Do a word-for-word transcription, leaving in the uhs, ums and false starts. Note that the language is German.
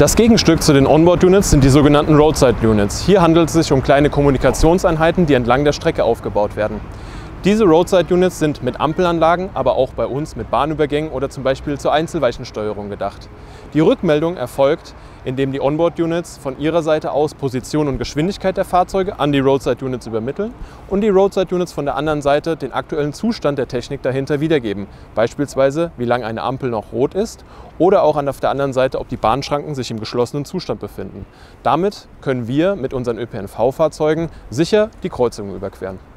Das Gegenstück zu den Onboard-Units sind die sogenannten Roadside-Units. Hier handelt es sich um kleine Kommunikationseinheiten, die entlang der Strecke aufgebaut werden. Diese Roadside-Units sind mit Ampelanlagen, aber auch bei uns mit Bahnübergängen oder zum Beispiel zur Einzelweichensteuerung gedacht. Die Rückmeldung erfolgt, indem die Onboard-Units von ihrer Seite aus Position und Geschwindigkeit der Fahrzeuge an die Roadside-Units übermitteln und die Roadside-Units von der anderen Seite den aktuellen Zustand der Technik dahinter wiedergeben. Beispielsweise, wie lange eine Ampel noch rot ist oder auch auf der anderen Seite, ob die Bahnschranken sich im geschlossenen Zustand befinden. Damit können wir mit unseren Ö P N V-Fahrzeugen sicher die Kreuzungen überqueren.